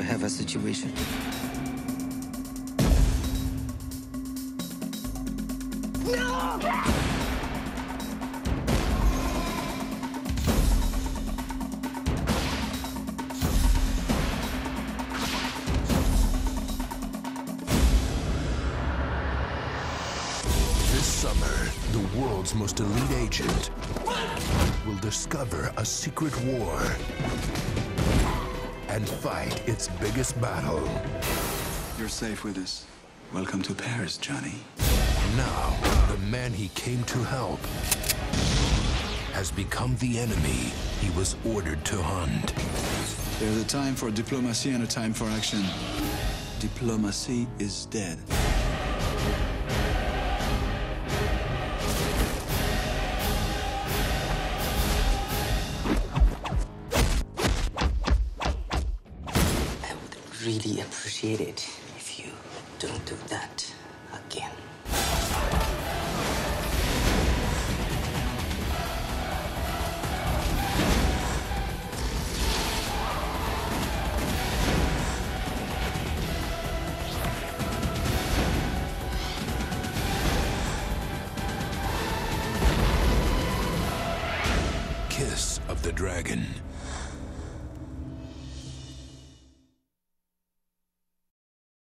We have a situation. No! This summer, the world's most elite agent will discover a secret war and fight its biggest battle. You're safe with us. Welcome to Paris, Johnny. Now, the man he came to help has become the enemy he was ordered to hunt. There's a time for diplomacy and a time for action. Diplomacy is dead. I would really appreciate it if you don't do that again. Kiss of the Dragon.